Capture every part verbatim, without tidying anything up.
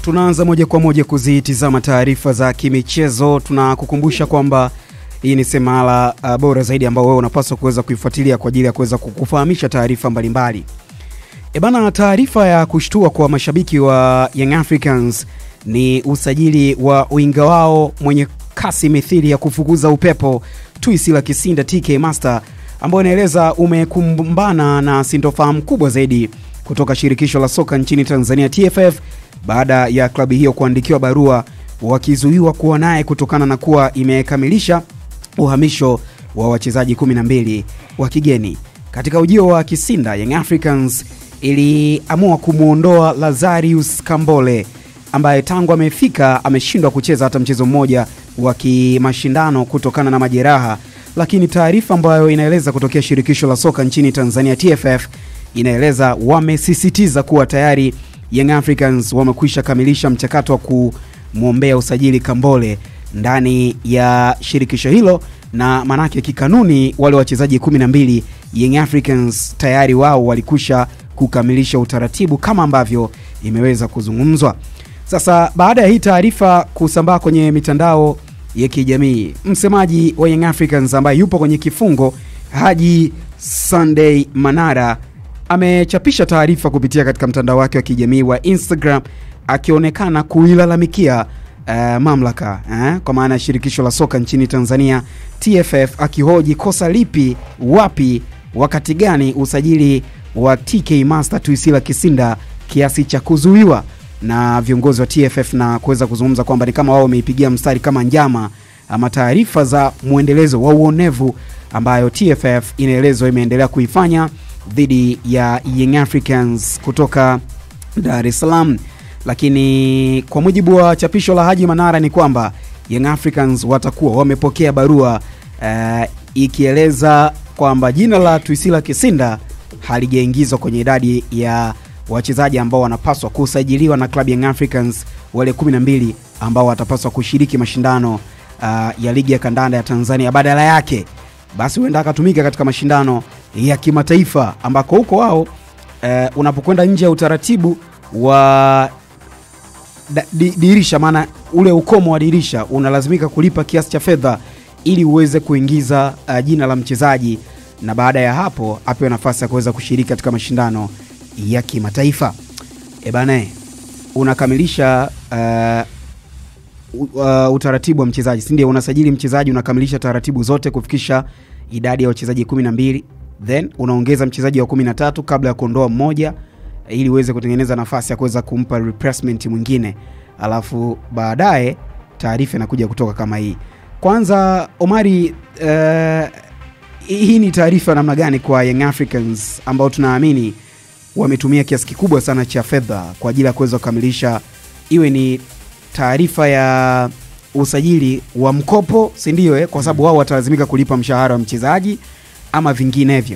Tunaanza moja kwa moja kuzitizama taarifa za kimichezo. Tunakukumbusha kwamba hii ni semala uh, bora zaidi ambao wewe unapaswa kuweza kuifuatilia kwa ajili ya kuweza kukufahamisha taarifa mbalimbali. E bana, taarifa ya kushtua kwa mashabiki wa Young Africans ni usajili wa winga wao mwenye kasi mithili ya kufukuza upepo 𝗬𝗓𝗏𝗏 T K Master, ambao inaeleza umekumbana na sintofahamu kubwa zaidi kutoka shirikisho la soka nchini Tanzania T F F baada ya klabu hiyo kuandikiwa barua wakizuiwa kuwa naye kutokana na kuwa imekamilisha uhamisho wa wachezaji kumi na mbili wa kigeni. Katika ujio wa Kisinda, Young Africans iliamua kumuondoa Lazarus Kambole ambaye tangu amefika ameshindwa kucheza hata mchezo mmoja wa kimashindano kutokana na majeraha. Lakini taarifa ambayo inaeleza kutokea shirikisho la soka nchini Tanzania T F F inaeleza wamesisitiza kuwa tayari Young Africans wamekwisha kamilisha mchakato wa kumuombea usajili Kambole ndani ya shirikisho hilo, na manake kikanuni wale wachezaji kumi na mbili Young Africans tayari wao walikwisha kukamilisha utaratibu kama ambavyo imeweza kuzungumzwa. Sasa baada ya hii taarifa kusambaa kwenye mitandao ya kijamii, msemaji wa Young Africans ambaye yupo kwenye kifungo, Haji Sunday Manara, amechapisha taarifa kupitia katika mtandao wake wa kijamii wa Instagram akionekana kuilalamikia uh, mamlaka eh, kwa maana shirikisho la soka nchini Tanzania T F F, akihoji kosa lipi, wapi, wakati gani usajili wa T K Master 𝗬𝗓𝗏𝗏 kiasi cha kuzuiwa na viongozi wa T F F na kuweza kuzungumza kwamba ni kama wao wameipigia mstari kama njama ama taarifa za muendelezo wa uonevu ambayo T F F inaelezwa imeendelea kuifanya dhidi ya Young Africans kutoka Dar es Salaam. Lakini kwa mujibu wa chapisho la Haji Manara ni kwamba Young Africans watakuwa wamepokea barua uh, ikieleza kwamba jina la 𝗬𝗓𝗏𝗏 halijaingizwa kwenye idadi ya wachezaji ambao wanapaswa kusajiliwa na klabu Young Africans, wale kumi na mbili ambao watapaswa kushiriki mashindano uh, ya ligi ya kandanda ya Tanzania. Badala yake basi huenda akatumika katika mashindano ya kimataifa ambako huko wao uh, unapokwenda nje ya utaratibu wa da, di, dirisha, maana ule ukomo wa dirisha unalazimika kulipa kiasi cha fedha ili uweze kuingiza uh, jina la mchezaji, na baada ya hapo apewe nafasi ya kuweza kushiriki katika mashindano ya kimataifa. E bana, unakamilisha uh, uh, utaratibu wa mchezaji, si ndio? Unasajili mchezaji, unakamilisha taratibu zote kufikisha idadi ya wachezaji kumi na mbili, then unaongeza mchezaji wa kumi na tatu kabla ya kuondoa mmoja ili uweze kutengeneza nafasi ya kuweza kumpa replacement mwingine. Alafu baadaye taarifa inakuja kutoka kama hii. Kwanza Omari, uh, hii ni taarifa namna gani kwa Young Africans ambao tunaamini wametumia kiasi kikubwa sana cha fedha kwa ajili ya kuweza kukamilisha, iwe ni taarifa ya usajili wa mkopo, si ndio eh, kwa sababu wao watalazimika kulipa mshahara wa mchezaji ama vinginevyo?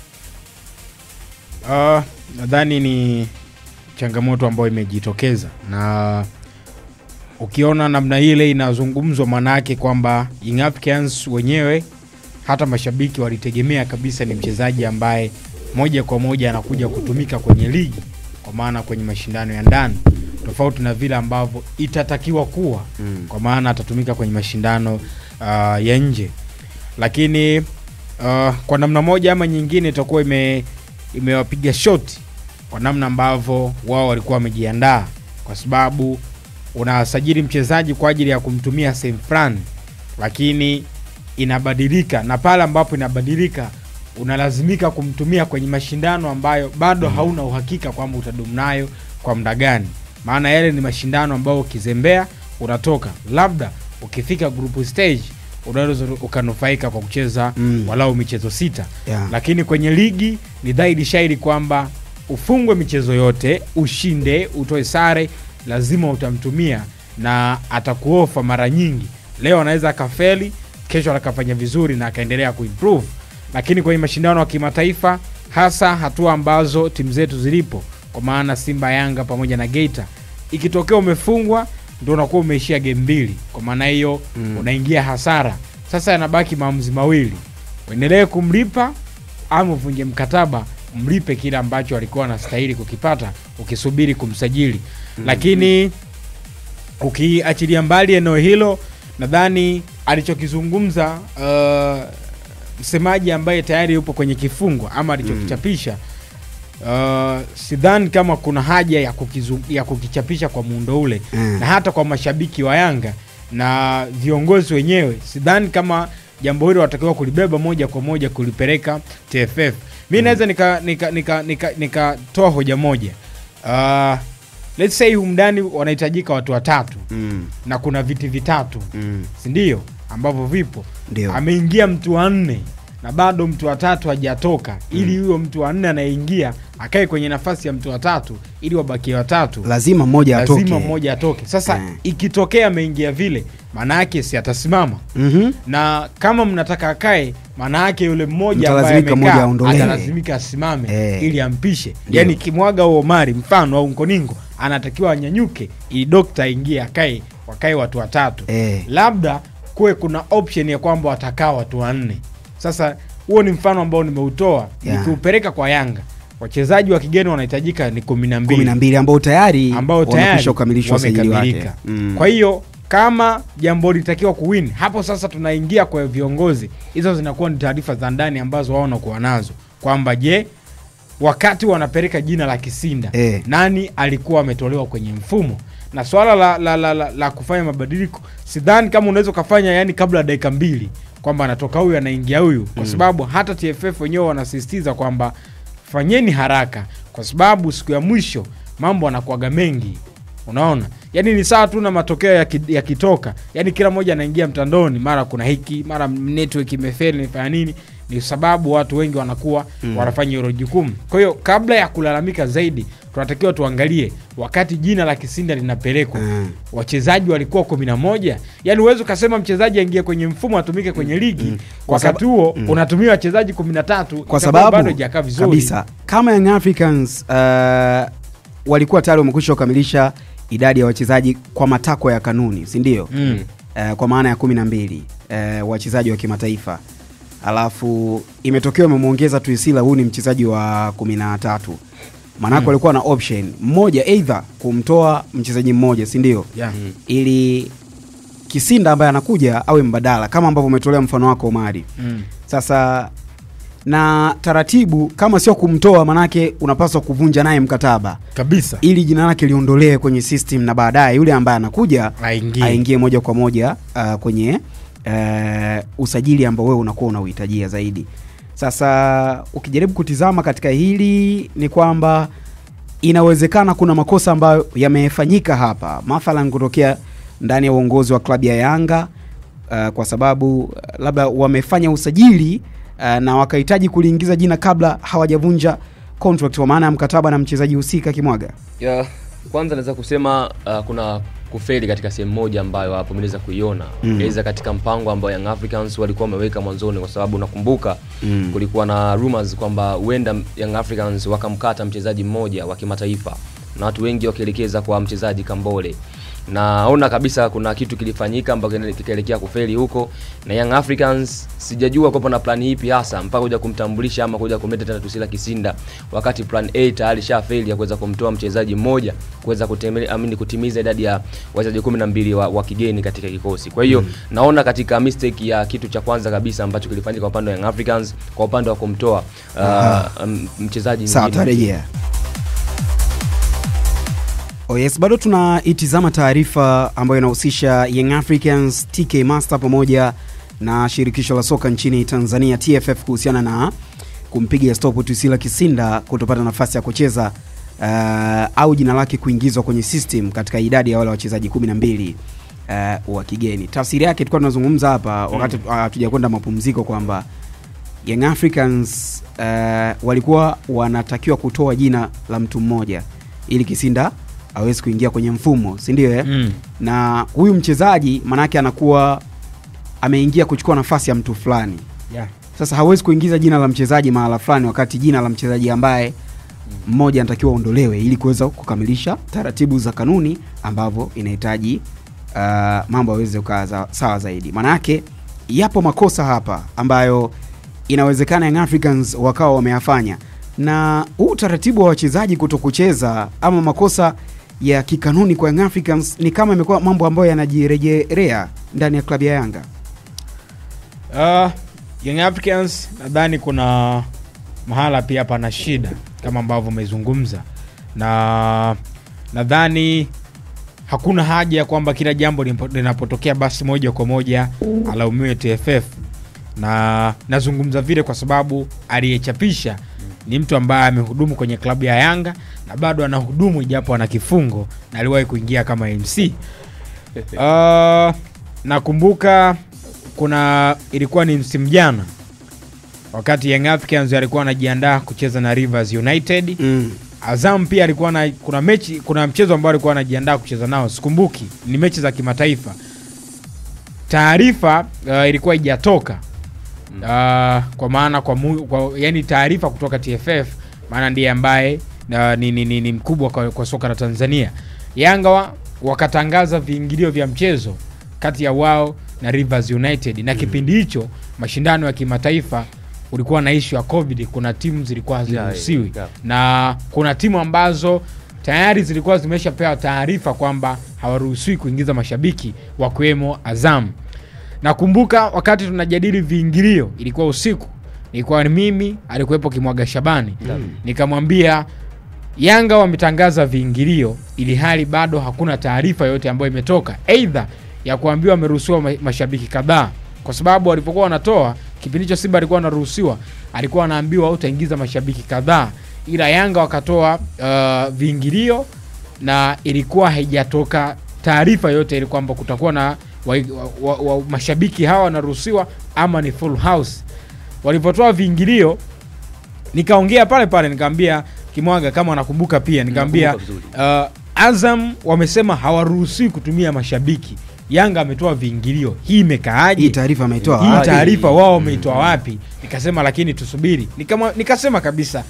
Uh, nadhani ni changamoto ambayo imejitokeza, na ukiona namna ile inazungumzwa, manake kwamba Young Africans wenyewe hata mashabiki walitegemea kabisa ni mchezaji ambaye moja kwa moja anakuja kutumika kwenye ligi, kwa maana kwenye mashindano ya ndani, tofauti na vile ambavyo itatakiwa kuwa mm. kwa maana atatumika kwenye mashindano uh, ya nje. Lakini uh, kwa namna moja ama nyingine itakuwa ime imewapiga shoti kwa namna ambavyo wao walikuwa wamejiandaa, kwa sababu unasajili mchezaji kwa ajili ya kumtumia sehemu fulani, lakini inabadilika, na pale ambapo inabadilika unalazimika kumtumia kwenye mashindano ambayo bado mm. hauna uhakika kwamba utadumu nayo kwa muda gani. Maana yale ni mashindano ambayo ukizembea unatoka, labda ukifika group stage unaweza ukanufaika kwa kucheza mm. walau michezo sita yeah. Lakini kwenye ligi ni dhahiri shahiri kwamba ufungwe michezo yote, ushinde, utoe sare, lazima utamtumia na atakuofa mara nyingi. Leo anaweza akafeli, kesho akafanya vizuri na akaendelea kuimprove. Lakini kwenye mashindano ya kimataifa, hasa hatua ambazo timu zetu zilipo, kwa maana Simba, Yanga pamoja na Geita, ikitokea umefungwa ndio unakuwa umeishia game mbili, kwa maana hiyo mm. unaingia hasara. Sasa yanabaki maamuzi mawili, uendelee kumlipa ama ufunge mkataba mlipe kile ambacho alikuwa anastahili kukipata ukisubiri kumsajili. Mm. Lakini ukiachilia mbali eneo hilo, nadhani alichokizungumza uh, msemaji ambaye tayari yupo kwenye kifungo ama alichokichapisha, uh, sidhani kama kuna haja ya, kukizu, ya kukichapisha kwa muundo ule. Mm. Na hata kwa mashabiki wa Yanga na viongozi wenyewe, sidhani kama jambo hilo watakiwa kulibeba moja kwa moja kulipeleka T F F. Mimi naweza nika nika nika nika nikatoa hoja moja. Uh, let's say humdani wanahitajika watu watatu. Mm. Na kuna viti vitatu. Mm. Si ndio? Ambavyo vipo. Ndio. Ameingia mtu wa nne na bado mtu wa tatu hajatoka, ili huyo mm. mtu wa nne anaingia akae kwenye nafasi ya mtu wa tatu ili wabaki watatu. Lazima mmoja atoke. Lazima mmoja atoke. Sasa yeah. ikitokea ameingia vile, maana yake si atasimama. Mm-hmm. Na kama mnataka akae, maana yake yule mmoja ambaye amekaa atalazimika asimame hey. ili ampishe. Dio. Yani Kimwaga au Omari mfano au Nkoningo anatakiwa anyanyuke ili dokta aingie akae, wakae watu watatu. Hey. Labda kuwe kuna option ya kwamba watakaa watu wanne. Sasa huo ni mfano ambao nimeutoa. Yeah. Nikiupeleka kwa Yanga, wachezaji wa kigeni wanahitajika ni kumi na mbili. kumi na mbili ambao tayari ambao tayari wamekamilika. Mm. Kwa hiyo kama jambo litakiwa kuwin, hapo sasa tunaingia kwa viongozi. Hizo zinakuwa ni taarifa za ndani ambazo wao wanakuwa nazo. Kwamba je, wakati wanapeleka jina la Kisinda, eh. nani alikuwa ametolewa kwenye mfumo? Na swala la, la, la, la, la kufanya mabadiliko, sidhani kama unaweza kufanya yani kabla dakika mbili kwamba anatoka huyu anaingia huyu, kwa sababu mm. hata T F F wenyewe wanasisitiza kwamba fanyeni haraka, kwa sababu siku ya mwisho mambo yanakuaga mengi. Unaona? Yani ni saa tu na matokeo yakitoka, yani kila mmoja anaingia mtandoni, mara kuna hiki, mara network imefeli, nifanya nini? Ni sababu watu wengi wanakuwa mm. wanafanya hilo jukumu. Kwa hiyo kabla ya kulalamika zaidi, tunatakiwa tuangalie wakati jina la Kisinda linapelekwa, mm. wachezaji walikuwa kumi na moja. Yani uwezo kasema mchezaji aingie kwenye mfumo atumike kwenye ligi, mm. wakati huo mm. unatumia wachezaji kumi na tatu, kwa sababu bado hajakaa vizuri kabisa. Kama Young Africans uh, walikuwa tayari wamekwisha kukamilisha idadi ya wachezaji kwa matakwa ya kanuni, si ndio? Mm. Uh, kwa maana ya kumi na mbili uh, wachezaji wa kimataifa. Alafu imetokea umemuongeza Tuisila, huyu ni mchezaji wa kumi na tatu. Manako walikuwa mm. na option mmoja, either kumtoa mchezaji mmoja, si ndio? Yeah. Mm. Ili Kisinda ambaye anakuja awe mbadala, kama ambavyo umetolea mfano wako Omari. Mm. Sasa na taratibu kama sio kumtoa, manake unapaswa kuvunja naye mkataba kabisa, ili jina lake liondolewe kwenye system na baadaye yule ambaye anakuja aingie aingie moja kwa moja uh, kwenye uh, usajili ambao wewe unakuwa unauhitajia zaidi. Sasa ukijaribu kutizama katika hili ni kwamba inawezekana kuna makosa ambayo yamefanyika hapa, mathalan kutokea ndani ya uongozi wa klabu ya Yanga, uh, kwa sababu uh, labda wamefanya usajili uh, na wakahitaji kuliingiza jina kabla hawajavunja contract, kwa maana ya mkataba na mchezaji husika. Kimwaga, ya kwanza naweza kusema uh, kuna kufeli katika sehemu moja ambayo hapo mnaweza kuiona. Inaweza mm. katika mpango ambao Young Africans walikuwa wameweka mwanzoni, kwa sababu nakumbuka mm. kulikuwa na rumors kwamba huenda Young Africans wakamkata mchezaji mmoja wa kimataifa, na watu wengi wakielekeza kwa mchezaji Kambole. Naona kabisa kuna kitu kilifanyika ambacho kikaelekea kufeli huko, na Young Africans sijajua kwa na plan ipi hasa mpaka kuja kumtambulisha ama kuja kumleta tena Tuisila Kisinda, wakati plan A tayari shafeli ya kuweza kumtoa mchezaji mmoja kuweza kutimiza amini kutimiza idadi ya wachezaji kumi na mbili wa, wa kigeni katika kikosi. Kwa hiyo mm. naona katika mistake ya kitu cha kwanza kabisa ambacho kilifanyika kwa upande wa Young Africans kwa upande wa kumtoa uh, um, mchezaji mwingine. Oh yes, bado tunaitizama taarifa ambayo inahusisha Young Africans, T K Master pamoja na shirikisho la soka nchini Tanzania T F F kuhusiana na kumpiga stop Tuisila Kisinda kutopata nafasi ya kucheza uh, au jina lake kuingizwa kwenye system katika idadi ya wale wachezaji kumi na mbili uh, wa kigeni. Tafsiri yake tulikuwa tunazungumza hapa wakati hatujakwenda uh, mapumziko kwamba Young Africans uh, walikuwa wanatakiwa kutoa jina la mtu mmoja ili Kisinda hawezi kuingia kwenye mfumo, si ndio eh? Mm. Na huyu mchezaji manake anakuwa ameingia kuchukua nafasi ya mtu fulani. Yeah. Sasa hawezi kuingiza jina la mchezaji mahala fulani wakati jina la mchezaji ambaye mmoja anatakiwa ondolewe ili kuweza kukamilisha taratibu za kanuni ambavyo inahitaji uh, mambo yaweze kukaa sawa zaidi. Maana yake yapo makosa hapa ambayo inawezekana Young Africans wakao wameyafanya, na huu taratibu wa wachezaji kutokucheza ama makosa ya kikanuni kwa Young Africans ni kama imekuwa mambo ambayo yanajirejelea ndani ya klabu ya Yanga? Uh, Young Africans nadhani kuna mahala pia pana shida kama ambavyo umezungumza, na nadhani hakuna haja ya kwamba kila jambo linapotokea basi moja kwa moja alaumiwe T F F. Na nazungumza vile kwa sababu aliyechapisha ni mtu ambaye amehudumu kwenye klabu ya Yanga na bado anahudumu ijapo ana kifungo na aliwahi kuingia kama M C. Uh, nakumbuka kuna ilikuwa ni msimu jana wakati Young Africans alikuwa anajiandaa kucheza na Rivers United. Mm. Azam pia alikuwa na kuna mechi kuna mchezo ambao alikuwa anajiandaa kucheza nao, sikumbuki, ni mechi za kimataifa. Taarifa uh, ilikuwa haijatoka. Uh, kwa maana kwa, mu, kwa yani taarifa kutoka T F F, maana ndiye ambaye uh, ni, ni, ni, ni mkubwa kwa, kwa soka la Tanzania. Yanga wa, wakatangaza viingilio vya mchezo kati ya wao na Rivers United, na kipindi hicho mashindano ya kimataifa ulikuwa na issue ya COVID, kuna timu zilikuwa haziruhusiwi. Yeah, yeah. Na kuna timu ambazo tayari zilikuwa zimeshapewa taarifa kwamba hawaruhusiwi kuingiza mashabiki, wakiwemo Azam. Nakumbuka wakati tunajadili viingilio, ilikuwa usiku, nilikuwa mimi, alikuwepo Kimwaga Shabani. Mm. Nikamwambia Yanga wametangaza viingilio ili hali bado hakuna taarifa yote ambayo imetoka aidha ya kuambiwa wameruhusiwa mashabiki kadhaa, kwa sababu walipokuwa wanatoa kipindi hicho Simba alikuwa anaruhusiwa, alikuwa anaambiwa utaingiza mashabiki kadhaa, ila Yanga wakatoa uh, viingilio na ilikuwa haijatoka taarifa yote ili kwamba kutakuwa na wa, wa, wa, wa, mashabiki hawa wanaruhusiwa ama ni full house. Walipotoa viingilio nikaongea pale pale, nikamwambia Kimwaga kama anakumbuka pia, nikamwambia uh, Azam wamesema hawaruhusiwi kutumia mashabiki, Yanga ametoa viingilio, hii imekaaje? Hii taarifa ameitoa hii taarifa wao wameitoa wapi? Nikasema lakini tusubiri. Nikama, nikasema kabisa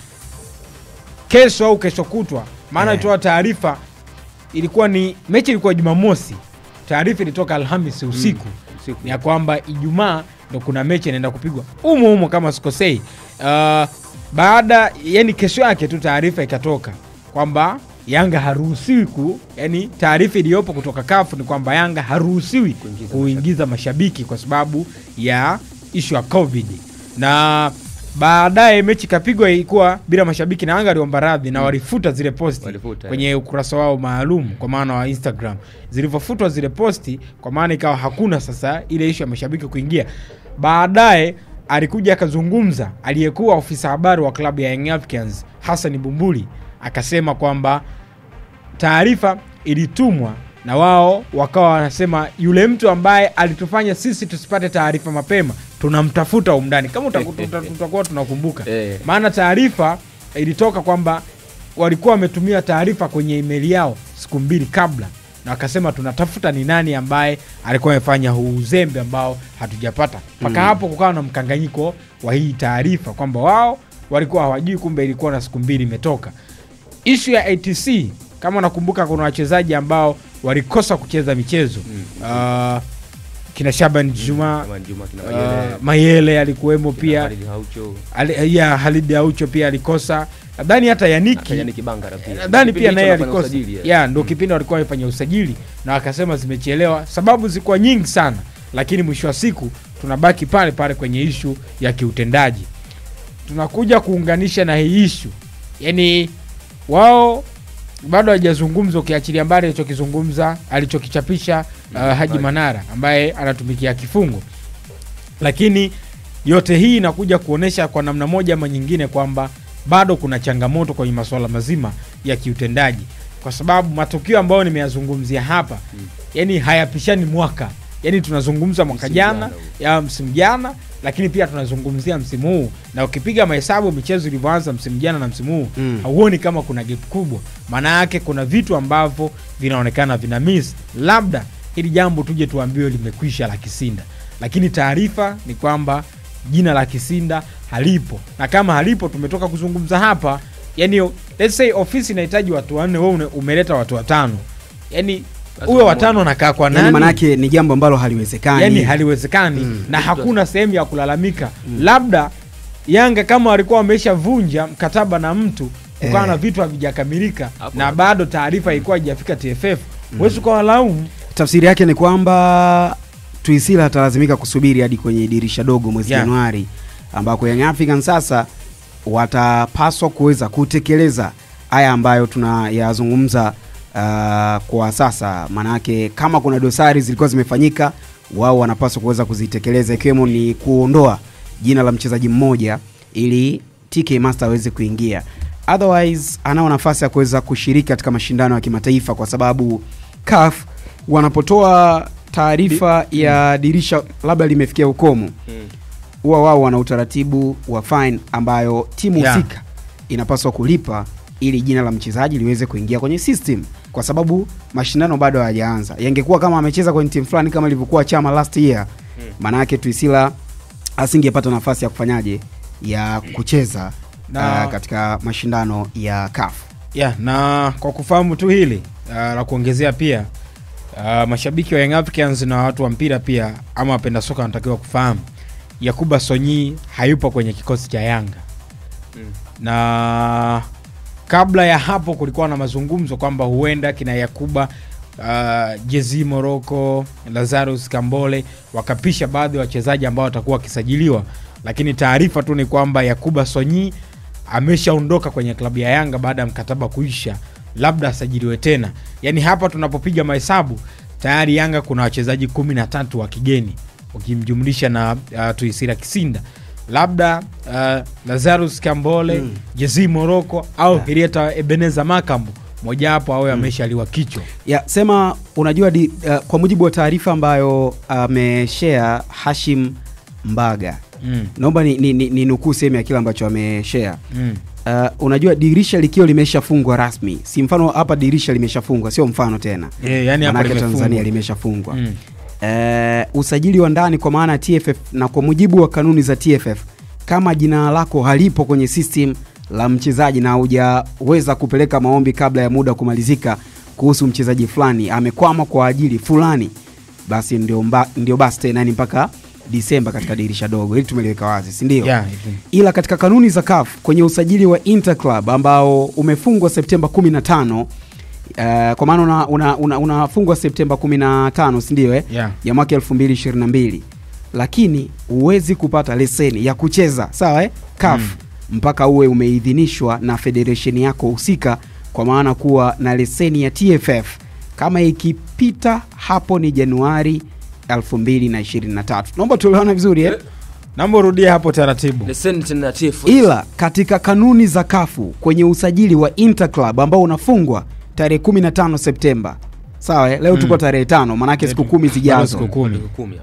kesho au kesho kutwa, maana itoa yeah. taarifa ilikuwa ni mechi ilikuwa Jumamosi, taarifa ilitoka Alhamisi usiku. Mm. Usiku ya kwamba Ijumaa ndo kuna mechi inaenda kupigwa umo umo kama sikosei. Uh, baada yani kesho yake tu taarifa ikatoka kwamba Yanga haruhusiwi ku, yani taarifa iliyopo kutoka C A F ni kwamba Yanga haruhusiwi kuingiza mashabiki kwa sababu ya issue ya COVID. Na baadaye mechi kapigwa ilikuwa bila mashabiki na Yanga aliomba radhi na walifuta zile posti walifuta, kwenye yeah. ukurasa wao maalum kwa maana wa Instagram. Zilivofutwa zile posti kwa maana ikawa hakuna sasa ile issue ya mashabiki kuingia. Baadaye alikuja akazungumza aliyekuwa ofisa habari wa klabu ya Young Africans Hassan Bumbuli, akasema kwamba taarifa ilitumwa na wao wakawa wanasema yule mtu ambaye alitufanya sisi tusipate taarifa mapema tunamtafuta umndani, kama utakuwa tunakumbuka. Maana taarifa ilitoka kwamba walikuwa wametumia taarifa kwenye email yao siku mbili kabla, na wakasema tunatafuta ni nani ambaye alikuwa amefanya huu uzembe ambao hatujapata. Paka mm. hapo kukawa na mkanganyiko wa hii taarifa kwamba wao walikuwa hawajui, kumbe ilikuwa na siku mbili imetoka. Issue ya A T C kama nakumbuka, kuna wachezaji ambao walikosa kucheza michezo. Mm. Uh, kina Shaban Juma, mm. Juma kina Mayele, uh, Mayele alikuwemo pia. Halid Aucho. Ali, ya Halid Aucho pia alikosa. Nadhani hata Yaniki, Yaniki Bangara pia. Nadhani pia naye alikosa. Ya, yeah, ndio mm. kipindi walikuwa wamefanya usajili na wakasema zimechelewa. Sababu zilikuwa nyingi sana, lakini mwisho wa siku tunabaki pale pale kwenye issue ya kiutendaji. Tunakuja kuunganisha na hii issue. Yaani wao bado hajazungumza, ukiachilia mbali alichokizungumza alichokichapisha uh, Haji Manara ambaye anatumikia kifungo. Lakini yote hii inakuja kuonesha kwa namna moja ama nyingine kwamba bado kuna changamoto kwenye masuala mazima ya kiutendaji, kwa sababu matukio ambayo nimeyazungumzia hapa hmm. yani hayapishani mwaka. Yani tunazungumza mwaka jana ya msimu jana, lakini pia tunazungumzia msimu huu, na ukipiga mahesabu michezo ilivyoanza msimu jana na msimu huu mm. hauoni kama kuna gap kubwa. Maana yake kuna vitu ambavyo vinaonekana vina miss. Labda hili jambo tuje tuambiwe limekwisha la Kisinda, lakini taarifa ni kwamba jina la Kisinda halipo, na kama halipo tumetoka kuzungumza hapa. Yani let's say ofisi inahitaji watu wanne, wewe umeleta watu watano, yani uwe watano na kaa kwa nani? Yani manake ni jambo ambalo haliwezekani. Yani haliwezekani mm. na hakuna sehemu ya kulalamika. Mm. Labda Yanga kama walikuwa wameshavunja mkataba na mtu, kukawa na vitu havijakamilika na bado taarifa ilikuwa haijafika T F F, wewe uko walaumu. Tafsiri yake ni kwamba Tuisila atalazimika kusubiri hadi kwenye dirisha dogo mwezi yeah. Januari, ambako Young Africans sasa watapaswa kuweza kutekeleza haya ambayo tunayazungumza uh, kwa sasa. Manake kama kuna dosari zilikuwa zimefanyika, wao wanapaswa kuweza kuzitekeleza, ikiwemo ni kuondoa jina la mchezaji mmoja ili T K Master aweze kuingia. Otherwise anao nafasi ya kuweza kushiriki katika mashindano ya kimataifa, kwa sababu C A F wanapotoa taarifa Di, ya dirisha labda limefikia ukomo, huwa hmm. wao wana utaratibu wa fine ambayo timu husika yeah. inapaswa kulipa ili jina la mchezaji liweze kuingia kwenye system, kwa sababu mashindano bado hayajaanza. Yangekuwa kama amecheza kwenye timu fulani kama ilivyokuwa Chama last year, hmm. maana yake Tuisila asingepata nafasi ya kufanyaje ya kucheza na, uh, katika mashindano ya C A F. Yeah, na kwa kufahamu tu hili uh, la kuongezea pia uh, mashabiki wa Young Africans na watu wa mpira pia ama wapenda soka wanatakiwa kufahamu 𝗬𝗓𝗏𝗏𝗏𝗏𝗏 hayupo kwenye kikosi cha Yanga. Mm. Na kabla ya hapo kulikuwa na mazungumzo kwamba huenda kina Yakuba uh, Jezi Moroko, Lazarus Kambole wakapisha baadhi ya wachezaji ambao watakuwa wakisajiliwa, lakini taarifa tu ni kwamba 𝗬𝗓𝗏𝗏𝗏𝗏 ameshaondoka kwenye klabu ya Yanga baada ya mkataba kuisha, labda asajiliwe tena. Yani hapa tunapopiga mahesabu tayari Yanga kuna wachezaji kumi na tatu wa kigeni ukimjumlisha na uh, Tuisila Kisinda, labda uh, Lazarus Kambole, mm. Jezi Moroko au yeah. Herieta Ebeneza Makambu moja hapo au ameshaliwa mm. kichwa. Ya sema unajua di, uh, kwa mujibu wa taarifa ambayo ameshare uh, Hashim Mbaga. Mm. Naomba ni, ni, ni, ni nukuu sehemu ya kile ambacho ameshare. Mm. Uh, unajua dirisha likio limeshafungwa rasmi. Si mfano hapa dirisha limeshafungwa, sio mfano tena. Yeah, yani hapa Tanzania limeshafungwa. Mm. Uh, usajili wa ndani kwa maana T F F, na kwa mujibu wa kanuni za T F F, kama jina lako halipo kwenye system la mchezaji na hujaweza kupeleka maombi kabla ya muda kumalizika kuhusu mchezaji fulani amekwama kwa ajili fulani, basi ndio mba, ndio basi tena ni mpaka Disemba katika dirisha dogo. Hili tumeliweka wazi, si ndio? Yeah, ila katika kanuni za C A F kwenye usajili wa Interclub ambao umefungwa Septemba kumi na tano, uh, kwa maana una unafungwa una, una Septemba kumi na tano, si ndio eh? Yeah. Ya mwaka elfu mbili ishirini na mbili. Lakini huwezi kupata leseni ya kucheza, sawa eh? C A F mm. mpaka uwe umeidhinishwa na federation yako husika, kwa maana kuwa na leseni ya T F F. Kama ikipita hapo ni Januari elfu mbili ishirini na tatu. Naomba tuelewane vizuri eh? Naomba urudie hapo taratibu. Leseni tena T F F. Ila katika kanuni za C A F kwenye usajili wa Interclub ambao unafungwa tarehe kumi na tano Septemba. Sawa eh? Leo mm. tuko tarehe tano, maana yake siku kumi zijazo. Siku kumi.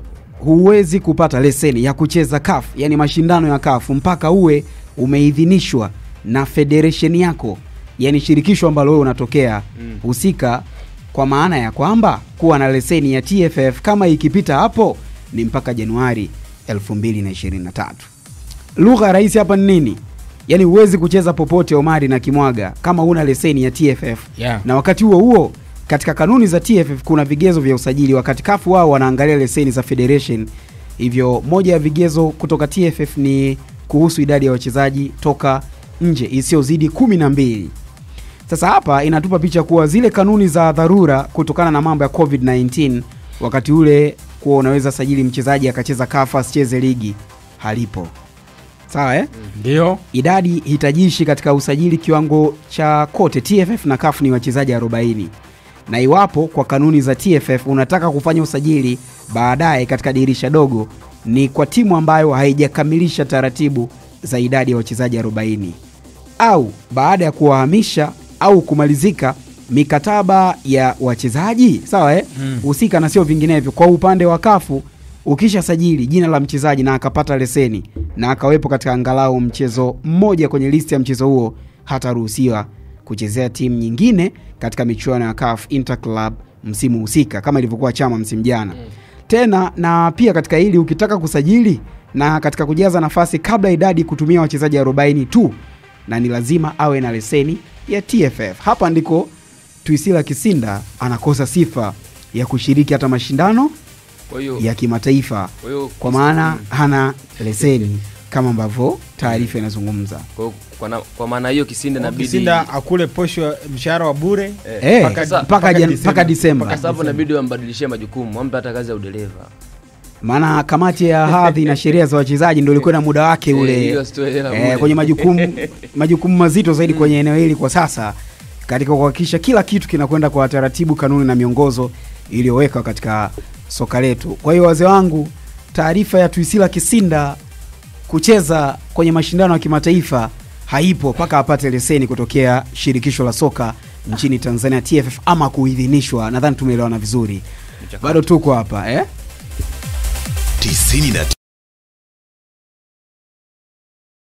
Huwezi kupata leseni ya kucheza C A F, yani mashindano ya C A F, mpaka uwe umeidhinishwa na federation yako, yani shirikisho ambalo wewe unatokea mm. husika, kwa maana ya kwamba kuwa na leseni ya T F F kama ikipita hapo ni mpaka Januari elfu mbili ishirini na tatu. Lugha rahisi hapa ni nini? Yani huwezi kucheza popote Omari na Kimwaga kama una leseni ya T F F. Yeah. Na wakati huo huo katika kanuni za T F F kuna vigezo vya usajili, wakati C A F wao wanaangalia leseni za federation. Hivyo moja ya vigezo kutoka T F F ni kuhusu idadi ya wachezaji toka nje isiyozidi kumi na mbili. Sasa hapa inatupa picha kuwa zile kanuni za dharura kutokana na mambo ya COVID nineteen, wakati ule kuwa unaweza sajili mchezaji akacheza C A F asicheze ligi, halipo. Sawa eh? Ndio. Idadi hitajishi katika usajili kiwango cha kote T F F na C A F ni wachezaji arobaini. Na iwapo kwa kanuni za T F F unataka kufanya usajili baadaye katika dirisha dogo, ni kwa timu ambayo haijakamilisha taratibu za idadi ya wachezaji arobaini, au baada ya kuwahamisha au kumalizika mikataba ya wachezaji, sawa eh? Mm. Husika na sio vinginevyo. Kwa upande wa C A F, ukisha sajili jina la mchezaji na akapata leseni na akawepo katika angalau mchezo mmoja kwenye listi ya mchezo huo, hataruhusiwa kuchezea timu nyingine katika michuano ya C A F Interclub msimu husika kama ilivyokuwa Chama msimu jana. Mm. Tena na pia katika hili ukitaka kusajili na katika kujaza nafasi kabla idadi kutumia wachezaji arobaini tu, na ni lazima awe na leseni ya T F F. Hapa ndiko Tuisila Kisinda anakosa sifa ya kushiriki hata mashindano ya kimataifa, kwa maana hana leseni kama ambavyo taarifa inazungumza. Kwa kwa, na, kwa maana hiyo Kisinda inabidi Kisinda akule posho mshahara wa bure eh mpaka mpaka mpaka Disemba. Mpaka sababu inabidi wambadilishie majukumu, ampe hata kazi ya udereva. Maana kamati ya hadhi na sheria za wachezaji ndio ilikuwa na muda wake ule eh, eh, kwenye majukumu majukumu mazito zaidi mm. kwenye eneo hili kwa sasa katika kuhakikisha kila kitu kinakwenda kwa taratibu, kanuni na miongozo iliyowekwa katika soka letu. Kwa hiyo wazee wangu, taarifa ya Twisila Kisinda kucheza kwenye mashindano ya kimataifa haipo mpaka apate leseni kutokea shirikisho la soka nchini Tanzania T F F ama kuidhinishwa. Nadhani tumeelewana vizuri. Bado tuko hapa eh tisini na